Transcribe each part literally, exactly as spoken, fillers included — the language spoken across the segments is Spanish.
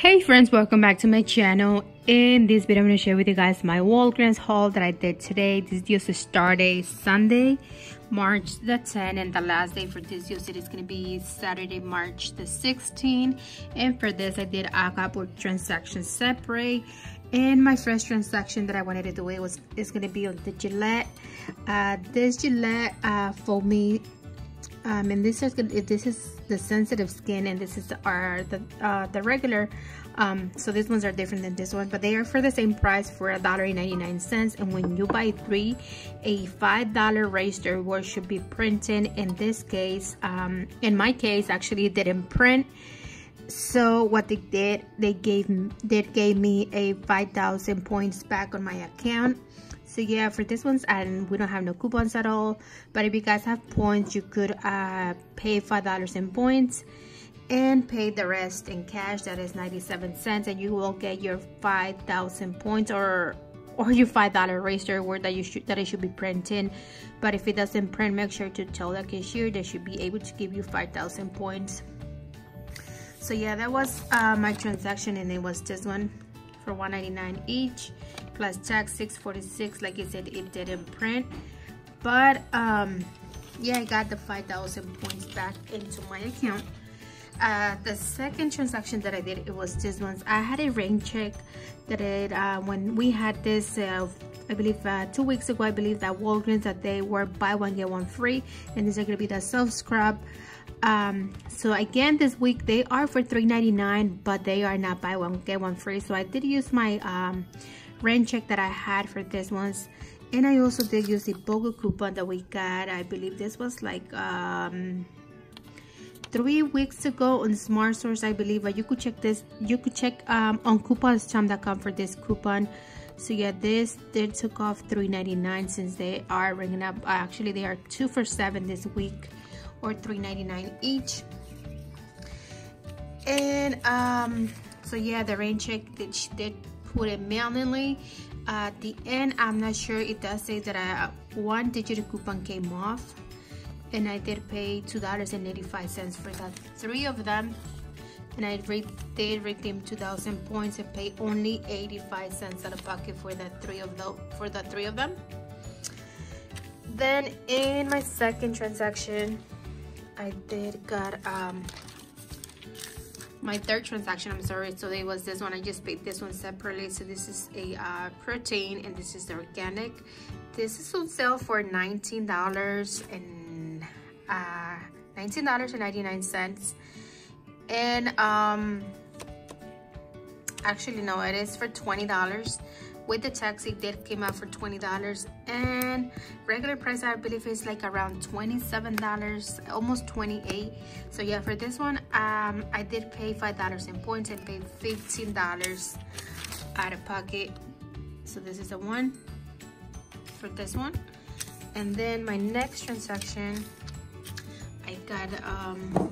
Hey friends, welcome back to my channel. In this video I'm going to share with you guys my Walgreens haul that I did today. This is just a start day, Sunday March the tenth, and the last day for this usage is going to be Saturday March the sixteenth. And for this I did a couple transactions separate, and my first transaction that I wanted to do it was is going to be on the Gillette. Uh, this Gillette uh, for me Um, and this is this is the sensitive skin, and this is the, are the uh, the regular. Um, so these ones are different than this one, but they are for the same price for a dollar and ninety nine cents. And when you buy three, a five dollar razor word should be printed. In this case, um, in my case, actually it didn't print. So what they did, they gave they gave me a five thousand points back on my account. So yeah, for this ones, and we don't have no coupons at all, but if you guys have points, you could uh, pay five dollars in points and pay the rest in cash. That is ninety-seven cents, and you will get your five thousand points or or your five dollar razor word that you should that it should be printing. But if it doesn't print, make sure to tell the cashier. They should be able to give you five thousand points. So yeah, that was uh, my transaction, and it was this one for one ninety-nine each plus tax six forty-six. Like I said, it didn't print, but um yeah, I got the five thousand points back into my account. Uh the second transaction that I did, it was this one. I had a rain check that it uh when we had this uh I believe uh, two weeks ago, I believe that Walgreens, that they were buy one get one free, and this is going to be the self scrub. Um, so again, this week they are for three ninety-nine, but they are not buy one get one free. So I did use my um, rain check that I had for this ones, and I also did use the BOGO coupon that we got. I believe this was like um, three weeks ago on Smart Source, I believe. But you could check this. You could check um, on coupons tom dot com for this coupon. So yeah, this they took off three ninety-nine since they are ringing up. Uh, actually, they are two for seven this week, or three ninety-nine each. And um, so yeah, the rain check did did put it manually. Uh, at the end, I'm not sure. It does say that I, one digital coupon came off, and I did pay two dollars and eighty-five cents for that three of them. And I re did redeem two thousand points and pay only eighty-five cents out of pocket for the three of the for the three of them. Then in my second transaction, I did got um my third transaction. I'm sorry. So it was this one. I just paid this one separately. So this is a uh, protein, and this is the organic. This is on sale for nineteen dollars and uh, nineteen dollars and ninety-nine cents. And um actually no, it is for twenty dollars. With the tax, it did came out for twenty dollars, and regular price I believe is like around twenty-seven dollars, almost twenty-eight. So yeah, for this one um I did pay five dollars in points and paid fifteen dollars out of pocket. So this is the one for this one. And then my next transaction, I got um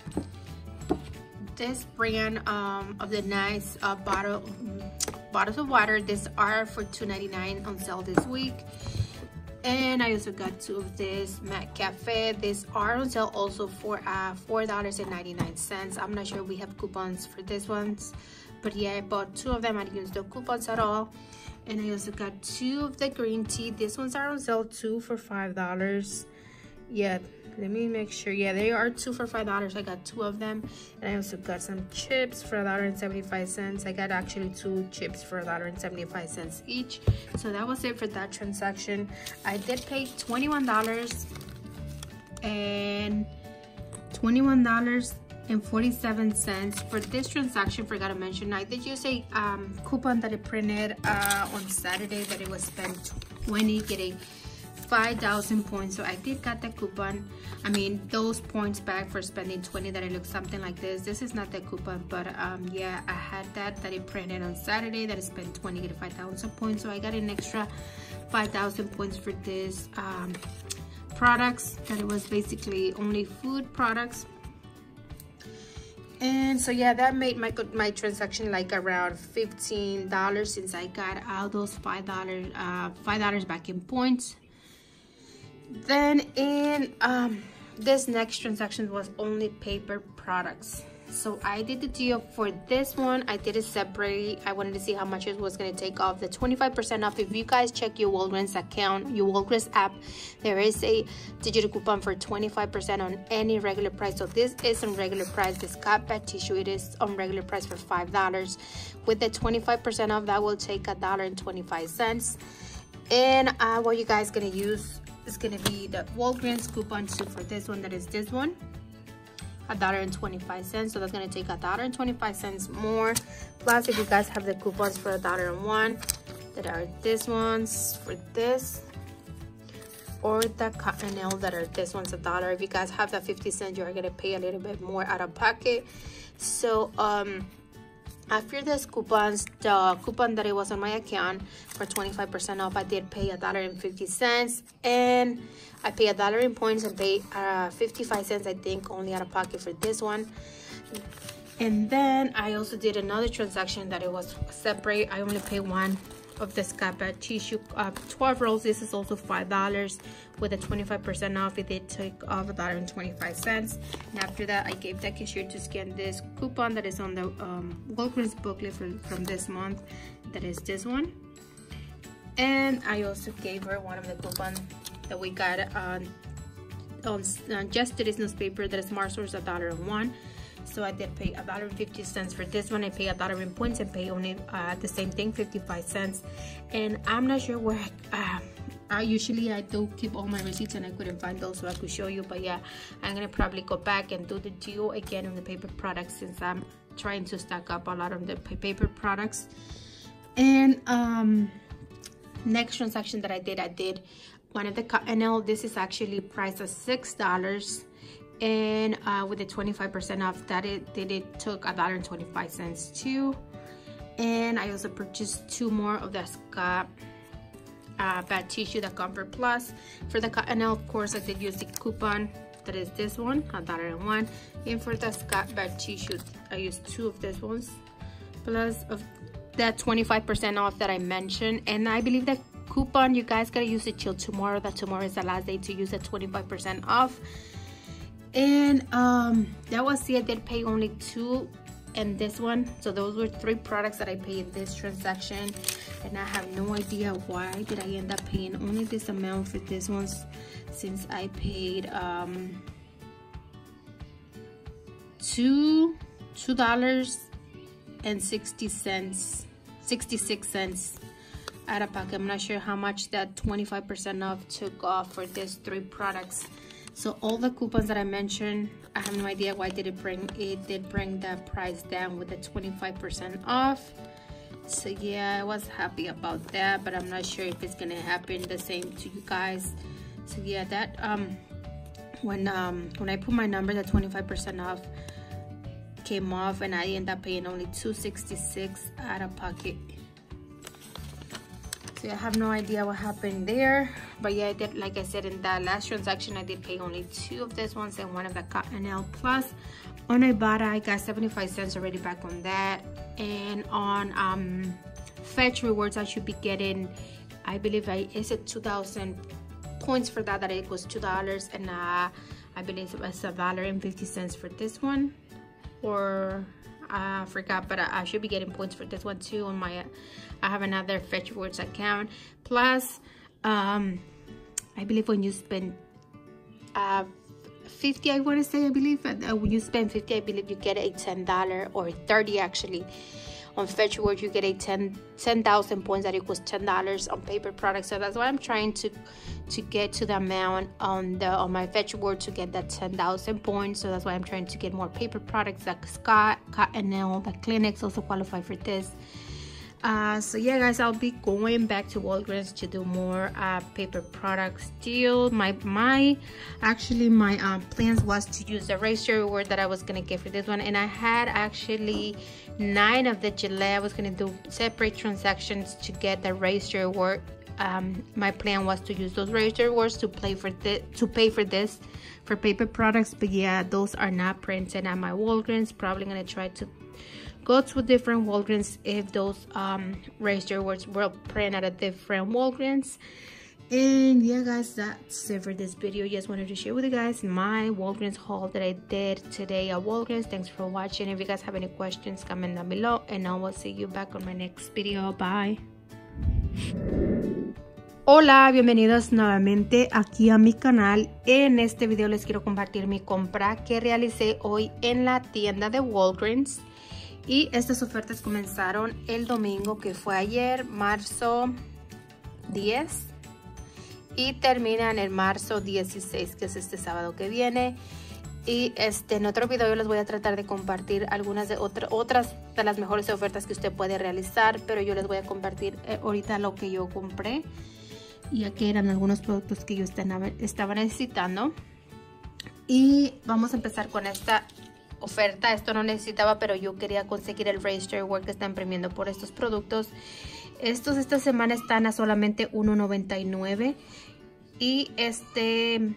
this brand um of the nice uh bottle bottles of water. These are for two ninety-nine on sale this week. And I also got two of this Mac Cafe. These are on sale also for uh four dollars and ninety-nine cents. I'm not sure we have coupons for these ones, but yeah, I bought two of them. I didn't use the coupons at all. And I also got two of the green tea. These ones are on sale two for five dollars. Yeah, let me make sure. Yeah, they are two for five dollars. I got two of them. And I also got some chips for a dollar and seventy-five cents. I got actually two chips for a dollar and seventy-five cents each. So that was it for that transaction. I did pay twenty-one dollars and twenty-one dollars and forty-seven cents for this transaction. Forgot to mention, I did use a um, coupon that I printed uh, on Saturday that it was spent twenty, getting five thousand points. So I did got the coupon, I mean those points back for spending twenty, that it looks something like this. This is not the coupon, but um yeah, I had that that it printed on Saturday that I spent twenty, get five thousand points. So I got an extra five thousand points for this um products, that it was basically only food products. And so yeah, that made my my transaction like around fifteen dollars, since I got all those five dollars uh five dollars back in points. Then in um this next transaction was only paper products. So I did the deal for this one. I did it separately. I wanted to see how much it was going to take off the twenty-five percent off. If you guys check your Walgreens account, your Walgreens app, there is a digital coupon for twenty-five percent on any regular price. So this is on regular price. This Scott Bath tissue, it is on regular price for five dollars. With the twenty-five percent off, that will take a dollar and twenty-five cents. And uh, what you guys gonna use is gonna be the Walgreens coupon too for this one. That is this one. a dollar and twenty-five cents, so that's gonna take a dollar and twenty-five cents more. Plus, if you guys have the coupons for a dollar and one, that are this ones for this, or the Cottonelle that are this one's a dollar. If you guys have the fifty cents, you're gonna pay a little bit more out of pocket. So um after this coupons, the coupon that it was on my account for twenty-five percent off, I did pay a dollar and fifty cents, and I pay a dollar in points and pay uh, fifty-five cents, I think, only out of pocket for this one. And then I also did another transaction that it was separate. I only pay one of the Scott Bath tissue, uh, twelve rolls. This is also five dollars. With a twenty-five percent off, it did take off a dollar and twenty-five cents. And after that, I gave the cashier to scan this coupon that is on the um, Walgreens booklet for, from this month. That is this one. And I also gave her one of the coupons that we got on, on uh, yesterday's newspaper. That is Smart Source, a dollar and one. So I did pay a dollar and fifty cents for this one. I pay a dollar in points and pay only uh, the same thing, fifty-five cents. And I'm not sure where uh, I usually I do keep all my receipts, and I couldn't find those, so I could show you. But yeah, I'm gonna probably go back and do the deal again on the paper products, since I'm trying to stack up a lot of the paper products. And um, next transaction that I did, I did one of the Cottonelle. This is actually priced at six dollars. And uh, with the twenty-five percent off, that it did it took a dollar and twenty-five cents too. And I also purchased two more of the Scott uh, Bath tissue, the Comfort Plus. For the Cottonelle, of course, I did use the coupon that is this one, a dollar and one. And for the Scott Bath tissue, I used two of these ones, plus of that twenty-five percent off that I mentioned. And I believe that coupon, you guys gotta use it till tomorrow. That tomorrow is the last day to use the twenty-five percent off. And um that was it. I did pay only two and this one, so those were three products that I paid in this transaction. And I have no idea why did I end up paying only this amount for this ones, since I paid um two two dollars and sixty cents sixty-six cents out of pocket. I'm not sure how much that twenty-five percent off took off for these three products. So all the coupons that I mentioned, I have no idea why did it bring it did bring the price down with the twenty-five percent off. So yeah, I was happy about that, but I'm not sure if it's gonna happen the same to you guys. So yeah, that um when um when I put my number, the twenty-five percent off came off, and I ended up paying only two sixty-six out of pocket. So I have no idea what happened there. But yeah, I did, like I said, in that last transaction, I did pay only two of these ones and one of the Cottonelle Plus. On Ibotta, I got seventy-five cents already back on that. And on um, Fetch Rewards, I should be getting, I believe, I is it two thousand points for that, that it was two dollars. And uh, I believe it's a dollar and fifty cents for this one. Or I forgot, but I, I should be getting points for this one too on my, I have another Fetch Rewards account. Plus, um, I believe when you spend uh, fifty, I want to say, I believe, uh, when you spend fifty, I believe you get a ten dollar or thirty actually. On Fetch Rewards, you get a ten thousand points that equals ten dollars on paper products. So that's why I'm trying to to get to the amount on the on my Fetch Reward to get that ten thousand points. So that's why I'm trying to get more paper products like Scott, Cottonelle, the clinics also qualify for this. Uh, so yeah, guys, I'll be going back to Walgreens to do more uh, paper products deal. My my actually my um, plans was to use the Razor Reward that I was gonna get for this one, and I had actually nine of the Gillette. I was gonna do separate transactions to get the Razor Reward. Um, my plan was to use those Razor Rewards to play for the to pay for this for paper products, but yeah, those are not printed at my Walgreens. Probably gonna try to go to different Walgreens if those um, Razor Rewards were printed at a different Walgreens. And yeah guys, that's it for this video. Just wanted to share with you guys my Walgreens haul that I did today at Walgreens. Thanks for watching. If you guys have any questions, comment down below and I will see you back on my next video. Bye. Hola, bienvenidos nuevamente aquí a mi canal. En este video les quiero compartir mi compra que realicé hoy en la tienda de Walgreens. Y estas ofertas comenzaron el domingo, que fue ayer, marzo diez. Y terminan el marzo dieciséis, que es este sábado que viene. Y este, en otro video yo les voy a tratar de compartir algunas de otra, otras de las mejores ofertas que usted puede realizar. Pero yo les voy a compartir eh, ahorita lo que yo compré, ya que eran algunos productos que yo estaba, estaba necesitando. Y vamos a empezar con esta oferta. Esto no necesitaba, pero yo quería conseguir el Register Award que está imprimiendo por estos productos. Estos esta semana están a solamente uno noventa y nueve. Y este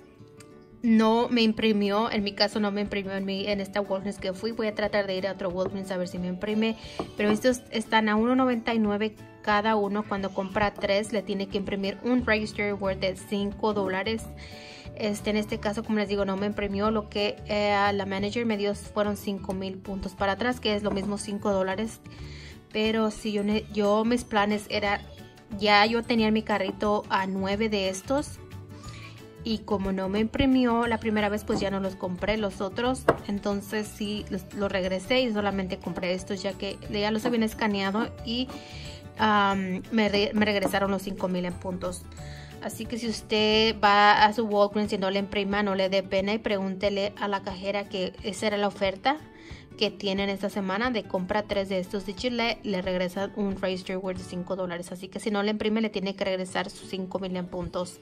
no me imprimió, en mi caso no me imprimió en, mi, en esta Walgreens que fui. Voy a tratar de ir a otro Walgreens a ver si me imprime. Pero estos están a uno noventa y nueve cada uno. Cuando compra tres le tiene que imprimir un Register Award de cinco dólares. Este, en este caso, como les digo, no me imprimió. Lo que eh, la manager me dio fueron cinco mil puntos para atrás, que es lo mismo, cinco dólares. Pero si yo, yo mis planes era, ya yo tenía en mi carrito a nueve de estos. Y como no me imprimió la primera vez, pues ya no los compré los otros. Entonces sí, los, los regresé y solamente compré estos, ya que ya los habían escaneado y um, me, re, me regresaron los cinco mil en puntos. Así que si usted va a su Walgreens y no le imprima, no le dé pena y pregúntele a la cajera que esa era la oferta que tienen esta semana de compra tres de estos de Chile, le regresa un Register Award de cinco dólares. Así que si no le imprime, le tiene que regresar sus cinco mil en puntos.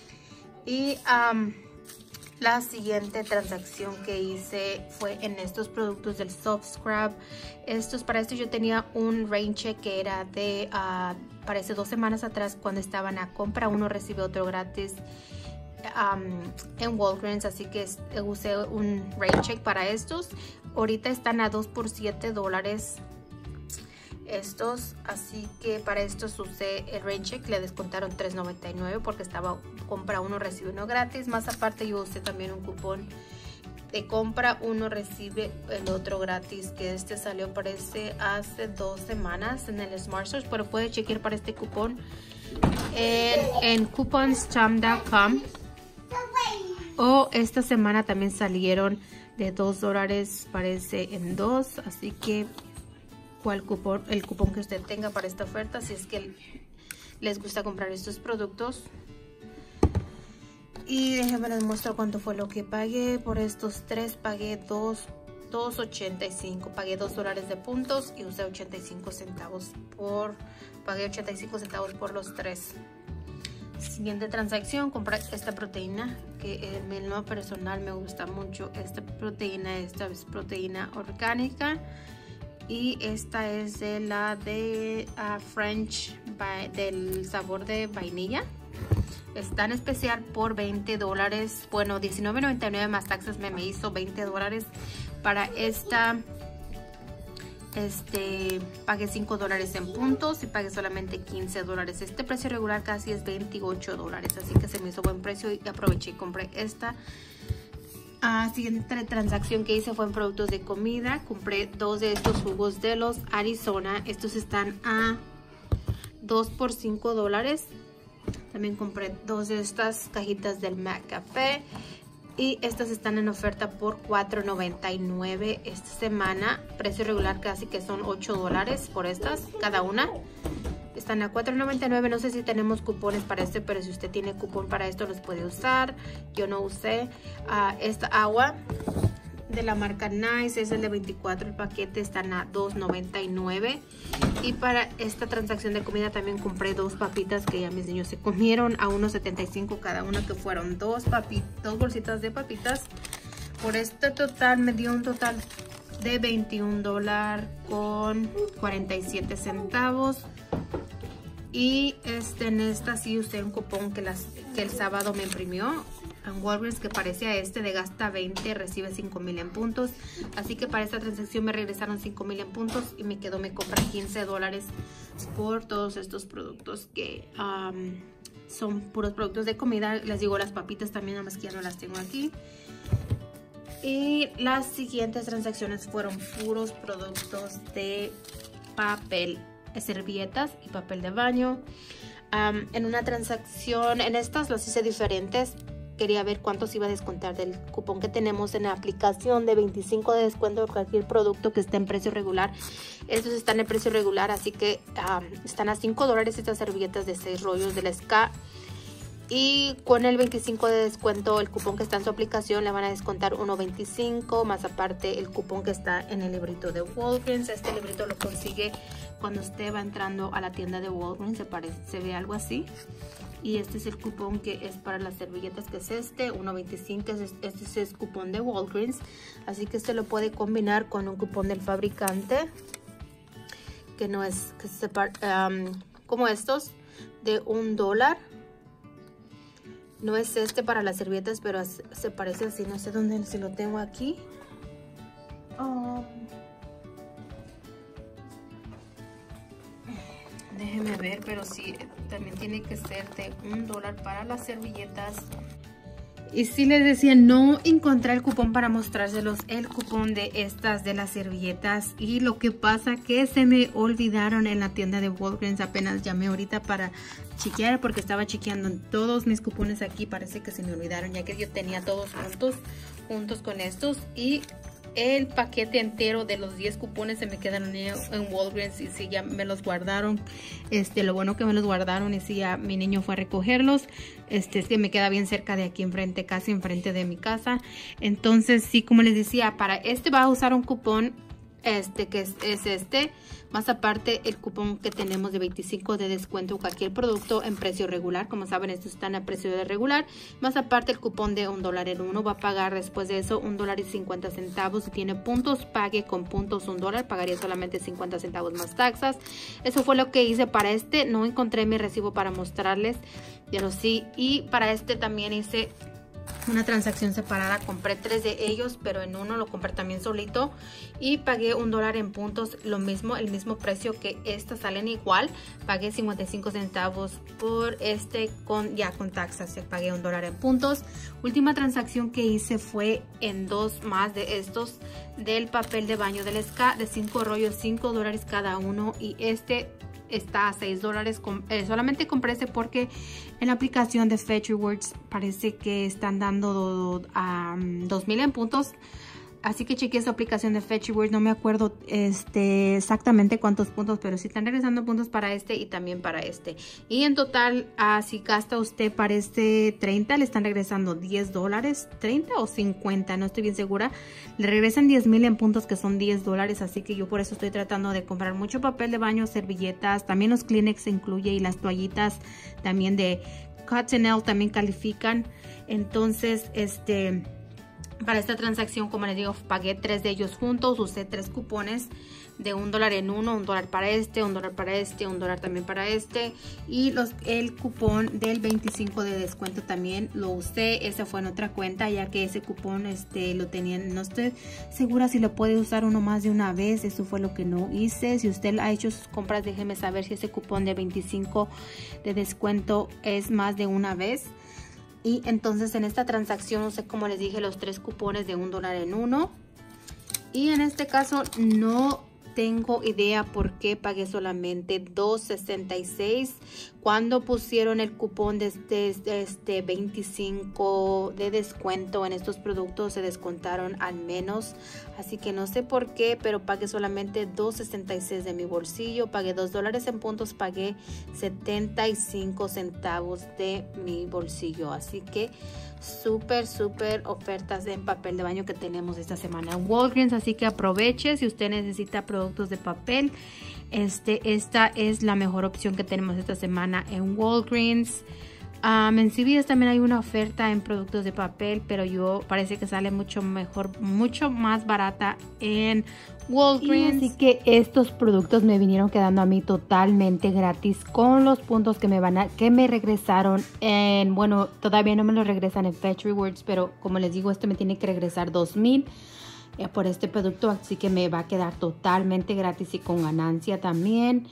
Y um, la siguiente transacción que hice fue en estos productos del Soft Scrub. Estos, para esto yo tenía un rain check que era de, uh, parece dos semanas atrás, cuando estaban a compra uno recibe otro gratis um, en Walgreens. Así que usé un rain check para estos. Ahorita están a dos por siete dólares estos, así que para estos usé el rain check, le descontaron tres noventa y nueve porque estaba compra uno recibe uno gratis. Más aparte yo usé también un cupón de compra uno recibe el otro gratis, que este salió parece hace dos semanas en el Smart Search, pero puede chequear para este cupón en, en couponstam punto com. O esta semana también salieron de dos dólares, parece en dos. Así que cuál cupón, el cupón que usted tenga para esta oferta, si es que les gusta comprar estos productos. Y déjenme les muestro cuánto fue lo que pagué por estos tres. Pagué dos ochenta y cinco, pagué dos dólares de puntos y usé ochenta y cinco centavos por, pagué ochenta y cinco centavos por los tres. Siguiente transacción, compré esta proteína que en lo personal me gusta mucho. Esta proteína, esta es proteína orgánica y esta es de la de uh, French by, del sabor de vainilla. Está en especial por veinte dólares. Bueno, diecinueve noventa y nueve más taxas me, me hizo veinte dólares. Para esta Este, pagué cinco dólares en puntos y pagué solamente quince dólares. Este precio regular casi es veintiocho dólares, así que se me hizo buen precio y aproveché y compré esta. Ah, siguiente transacción que hice fue en productos de comida. Compré dos de estos jugos de los Arizona. Estos están a dos por cinco dólares. También compré dos de estas cajitas del McCafé. Y estas están en oferta por cuatro noventa y nueve esta semana. Precio regular casi que son ocho dólares por estas, cada una. Están a cuatro noventa y nueve. No sé si tenemos cupones para este, pero si usted tiene cupón para esto los puede usar. Yo no usé. Uh, esta agua de la marca Nice es el de veinticuatro. El paquete están a dos noventa y nueve. Y para esta transacción de comida también compré dos papitas que ya mis niños se comieron a uno setenta y cinco cada una, que fueron dos, papitas, dos bolsitas de papitas. Por este total me dio un total de veintiún dólares con cuarenta y siete centavos. Y este, en esta sí usé un cupón que, las, que el sábado me imprimió en Walgreens, que parece a este de gasta veinte, recibe cinco mil en puntos. Así que para esta transacción me regresaron cinco mil en puntos y me quedó, me compra quince dólares por todos estos productos que um, son puros productos de comida. Les digo, las papitas también, nada más que ya no las tengo aquí. Y las siguientes transacciones fueron puros productos de papel, servilletas y papel de baño. Um, en una transacción, en estas las hice diferentes. Quería ver cuánto se iba a descontar del cupón que tenemos en la aplicación de veinticinco de descuento por cualquier producto que esté en precio regular. Estos están en precio regular, así que um, están a cinco dólares estas servilletas de seis rollos de la S K. Y con el veinticinco de descuento, el cupón que está en su aplicación, le van a descontar uno veinticinco, más aparte el cupón que está en el librito de Walgreens. Este librito lo consigue cuando usted va entrando a la tienda de Walgreens, se, parece, se ve algo así. Y este es el cupón que es para las servilletas, que es este, uno veinticinco, este es el cupón de Walgreens. Así que este lo puede combinar con un cupón del fabricante, que no es que se, um, como estos, de un dólar. No es este para las servilletas, pero se parece así. No sé dónde, si lo tengo aquí. Um, déjenme ver, pero sí, también tiene que ser de un dólar para las servilletas. Y sí les decía, no encontré el cupón para mostrárselos, el cupón de estas de las servilletas. Y lo que pasa que se me olvidaron en la tienda de Walgreens. Apenas llamé ahorita para chequear, porque estaba chequeando todos mis cupones aquí. Parece que se me olvidaron, ya que yo tenía todos juntos, juntos con estos. Y el paquete entero de los diez cupones se me quedaron en Walgreens, y si ya me los guardaron. Este, lo bueno que me los guardaron, y si ya mi niño fue a recogerlos. Este, es que me queda bien cerca de aquí enfrente, casi enfrente de mi casa. Entonces, sí, como les decía, para este va a usar un cupón, este, que es, es este. Más aparte el cupón que tenemos de veinticinco de descuento cualquier producto en precio regular. Como saben, estos están a precio de regular. Más aparte el cupón de un dólar en uno. Va a pagar después de eso un dólar y cincuenta centavos. Si tiene puntos, pague con puntos un dólar. Pagaría solamente cincuenta centavos más taxas. Eso fue lo que hice para este. No encontré mi recibo para mostrarles, pero sí. Y para este también hice una transacción separada. Compré tres de ellos, pero en uno lo compré también solito y pagué un dólar en puntos, lo mismo, el mismo precio que estas, salen igual. Pagué cincuenta y cinco centavos por este, con ya con taxas se pagué un dólar en puntos. Última transacción que hice fue en dos más de estos del papel de baño del S K de cinco rollos, cinco dólares cada uno, y este está a seis dólares. Eh, solamente compré este porque en la aplicación de Fetch Rewards parece que están dando um, dos mil en puntos. Así que chequeé esa aplicación de Fetch Rewards. No me acuerdo este, exactamente cuántos puntos, pero sí están regresando puntos para este y también para este. Y en total, uh, si gasta usted para este treinta, le están regresando diez dólares. treinta o cincuenta, no estoy bien segura. Le regresan diez mil en puntos, que son diez dólares. Así que yo por eso estoy tratando de comprar mucho papel de baño, servilletas. También los Kleenex se incluye, y las toallitas también de Cottonelle también califican. Entonces, este... para esta transacción, como les digo, pagué tres de ellos juntos. Usé tres cupones de un dólar en uno, un dólar para este, un dólar para este, un dólar también para este. Y los, el cupón del veinticinco de descuento también lo usé. Ese fue en otra cuenta, ya que ese cupón este, lo tenían. No estoy segura si lo puede usar uno más de una vez. Eso fue lo que no hice. Si usted ha hecho sus compras, déjeme saber si ese cupón de veinticinco de descuento es más de una vez. Y entonces en esta transacción usé, como les dije, los tres cupones de un dólar en uno. Y en este caso no tengo idea por qué pagué solamente dos sesenta y seis cuando pusieron el cupón de este, de este veinticinco de descuento. En estos productos se descontaron al menos, así que no sé por qué, pero pagué solamente dos sesenta y seis de mi bolsillo. Pagué dos dólares en puntos, pagué setenta y cinco centavos de mi bolsillo. Así que súper súper ofertas en papel de baño que tenemos esta semana en Walgreens, así que aproveche. Si usted necesita productos de papel, este esta es la mejor opción que tenemos esta semana en Walgreens. Um, en C V S también hay una oferta en productos de papel, pero yo parece que sale mucho mejor, mucho más barata en Walgreens. Y así que estos productos me vinieron quedando a mí totalmente gratis con los puntos que me van a, que me regresaron en, bueno, todavía no me los regresan en Fetch Rewards, pero como les digo, esto me tiene que regresar dos mil por este producto, así que me va a quedar totalmente gratis y con ganancia también.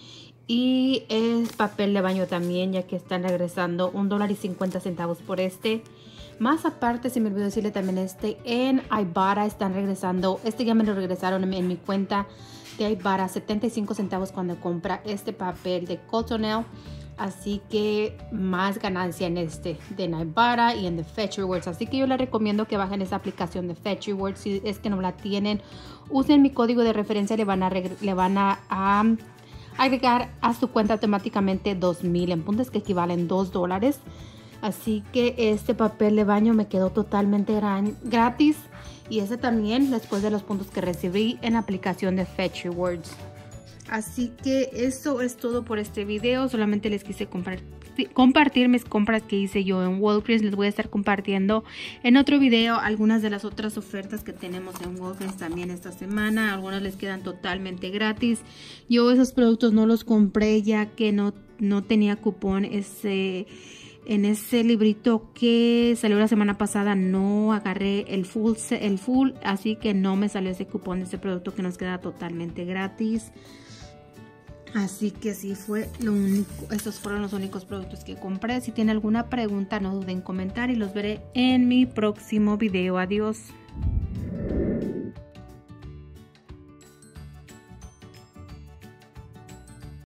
Y es papel de baño también, ya que están regresando un dólar y cincuenta centavos por este. Más aparte, se me olvidó decirle también este, en Ibarra están regresando, este ya me lo regresaron en, en mi cuenta de Ibarra, setenta y cinco centavos cuando compra este papel de Cottonelle. Así que más ganancia en este de Ibarra y en The Fetch Rewards. Así que yo les recomiendo que bajen esa aplicación de Fetch Rewards. Si es que no la tienen, usen mi código de referencia. Le van a, le van a, a agregar a su cuenta automáticamente dos mil en puntos, que equivalen dos dólares. Así que este papel de baño me quedó totalmente gran, gratis. Y ese también después de los puntos que recibí en la aplicación de Fetch Rewards. Así que eso es todo por este video. Solamente les quise compartir, compartir mis compras que hice yo en Walgreens. Les voy a estar compartiendo en otro video algunas de las otras ofertas que tenemos en Walgreens también esta semana. Algunas les quedan totalmente gratis. Yo esos productos no los compré ya que no, no tenía cupón ese... En ese librito que salió la semana pasada no agarré el full, el full, así que no me salió ese cupón de ese producto que nos queda totalmente gratis. Así que sí fue lo único, estos fueron los únicos productos que compré. Si tienen alguna pregunta no duden en comentar y los veré en mi próximo video. Adiós.